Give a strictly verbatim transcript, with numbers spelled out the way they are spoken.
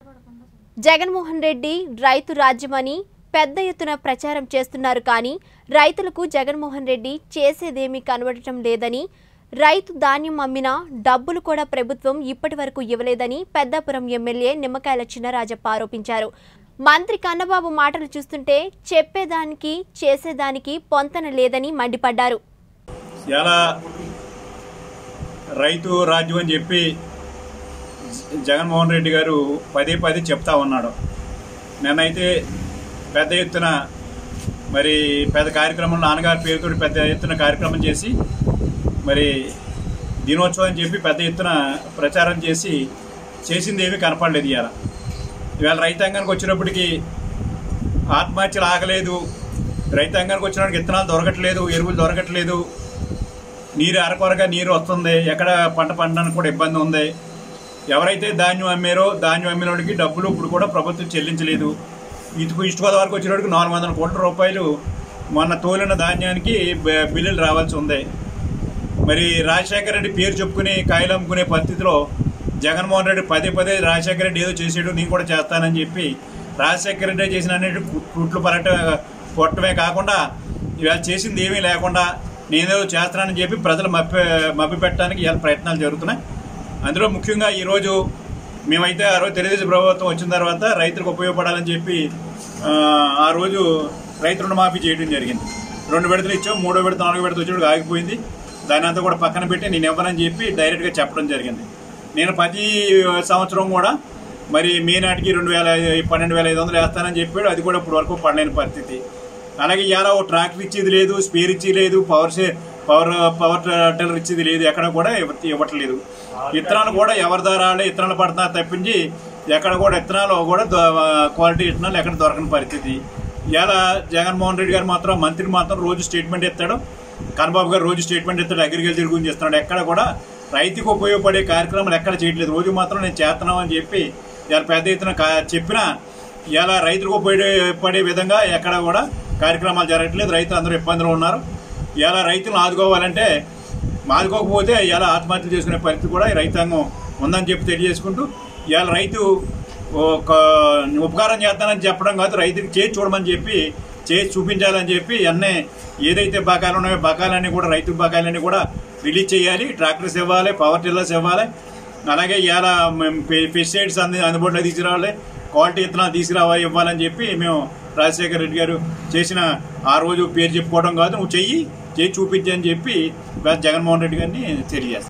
జగన్మోహన్ రెడ్డి రైతు రాజ్యమని పెద్ద ఎత్తున ప్రచారం చేస్తున్నారు కానీ రైతులకు జగన్మోహన్ రెడ్డి చేసేదేమీ కనబడటం లేదని, రైతు ధాన్యం అమ్మినా డబ్బులు కూడా ప్రభుత్వం ఇప్పటివరకు ఇవ్వలేదని పెద్దాపురం ఎమ్మెల్యే నిమ్మకాయల చినరాజప్ప ఆరోపించారు. మంత్రి కన్నబాబు మాటలు చూస్తుంటే చెప్పేదానికి చేసేదానికి పొంతన లేదని మండిపడ్డారు. రైతు రాజ్యం అని చెప్పి జగన్మోహన్ రెడ్డి గారు పదే పదే చెప్తా ఉన్నాడు. నేనైతే పెద్ద ఎత్తున మరి పెద్ద కార్యక్రమం నాన్నగారి పేరుతో పెద్ద ఎత్తున కార్యక్రమం చేసి మరి దినోత్సవం అని చెప్పి పెద్ద ఎత్తున ప్రచారం చేసి చేసింది ఏమీ కనపడలేదు. ఇవాళ ఇవాళ రైతాంగానికి వచ్చినప్పటికీ ఆత్మహత్యలు ఆగలేదు, రైతాంగానికి వచ్చినప్పటికి విత్తనాలు దొరకట్లేదు, ఎరువులు దొరకట్లేదు, నీరు అరకొరగా నీరు వస్తుంది, ఎక్కడ పంట పండడానికి కూడా ఇబ్బంది ఉంది. ఎవరైతే ధాన్యం అమ్మారో ధాన్యం అమ్మిన వాడికి డబ్బులు ఇప్పుడు కూడా ప్రభుత్వం చెల్లించలేదు. ఇటుకు ఇష్ట గోదావరికి వచ్చేటప్పటికి నాలుగు వందల కోట్ల రూపాయలు మొన్న తోలిన ధాన్యానికి బిల్లులు రావాల్సి ఉంది. మరి రాజశేఖర రెడ్డి పేరు చెప్పుకుని కాయలు అమ్ముకునే పరిస్థితిలో జగన్మోహన్ రెడ్డి పదే పదే రాజశేఖర రెడ్డి ఏదో చేసాడు నేను కూడా చేస్తానని చెప్పి రాజశేఖర రెడ్డి చేసిన అన్నిటి కుట్లు పరట కొట్టమే కాకుండా ఇవాళ చేసింది ఏమీ లేకుండా నేనేదో చేస్తానని చెప్పి ప్రజలు మప్పి మభ్య పెట్టడానికి ఇవాళ ప్రయత్నాలు జరుగుతున్నాయి. అందులో ముఖ్యంగా ఈరోజు మేమైతే ఆ రోజు తెలుగుదేశం ప్రభుత్వం వచ్చిన తర్వాత రైతులకు ఉపయోగపడాలని చెప్పి ఆ రోజు రైతు రుణమాఫీ చేయడం జరిగింది. రెండు విడతలు ఇచ్చాం, మూడో విడత నాలుగో విడత వచ్చేటప్పుడు ఆగిపోయింది. దాని అంతా కూడా పక్కన పెట్టి నేను ఇవ్వనని చెప్పి డైరెక్ట్గా చెప్పడం జరిగింది. నేను ప్రతి సంవత్సరం కూడా మరి మే నాటికి రెండు వేల పన్నెండు వేల ఐదు వందలు వేస్తానని చెప్పాడు. అది కూడా ఇప్పుడు వరకు పడలేని పరిస్థితి. అలాగే ఇవాళ ఓ ట్రాక్టర్ ఇచ్చేది లేదు, స్పేర్ ఇచ్చేది లేదు, పవర్ పవర్ పవర్ టిల్లర్ ఇచ్చేది లేదు, ఎక్కడ కూడా ఇవ్వట్లేదు. విత్తనాలు కూడా ఎవరి ద్వారా విత్తనాలు పడుతున్నారు తప్పించి ఎక్కడ కూడా విత్తనాలు కూడా క్వాలిటీ విత్తనాలు ఎక్కడ దొరకని పరిస్థితి. ఇవాళ జగన్మోహన్ రెడ్డి గారు మాత్రం మంత్రి మాత్రం రోజు స్టేట్మెంట్ ఇస్తాడు, కన్నబాబు గారు రోజు స్టేట్మెంట్ ఇస్తాడు, అగ్రికల్చర్ గురించి ఇస్తున్నాడు. ఎక్కడ కూడా రైతుకు ఉపయోగపడే కార్యక్రమాలు ఎక్కడ చేయట్లేదు. రోజు మాత్రం నేను చేస్తున్నాం అని చెప్పి ఇవాళ పెద్ద ఎత్తున చెప్పినా ఇవాళ రైతులకు ఉపయోగపడే విధంగా ఎక్కడ కూడా కార్యక్రమాలు జరగట్లేదు. రైతులు అందరూ ఇబ్బందులు ఉన్నారు. ఇలా రైతులను ఆదుకోవాలంటే ఆదుకోకపోతే ఇలా ఆత్మహత్యలు చేసుకునే పరిస్థితి కూడా రైతాంగం ఉందని చెప్పి తెలియజేసుకుంటూ ఇవాళ రైతు ఒక ఉపకారం చేస్తానని చెప్పడం కాదు, రైతుకి చేసి చూడమని చెప్పి చేసి చూపించాలని చెప్పి అన్నీ ఏదైతే బకాయిలు ఉన్నాయో బకాయిలన్నీ కూడా రైతు బకాయిలన్నీ కూడా రిలీజ్ చేయాలి. ట్రాక్టర్స్ ఇవ్వాలి, పవర్ టిల్లర్స్ ఇవ్వాలి. అలాగే ఇవాళ పెస్టిసైడ్స్ అంది అందుబాటులో తీసుకురావాలి, క్వాలిటీ విత్తనాలు తీసుకురావాలి ఇవ్వాలని చెప్పి మేము రాజశేఖర రెడ్డి గారు చేసిన ఆ రోజు పేరు చెప్పుకోవడం కాదు, నువ్వు చెయ్యి చేసి చూపించని చెప్పి జగన్మోహన్ రెడ్డి గారిని తెలియజేస్తాం.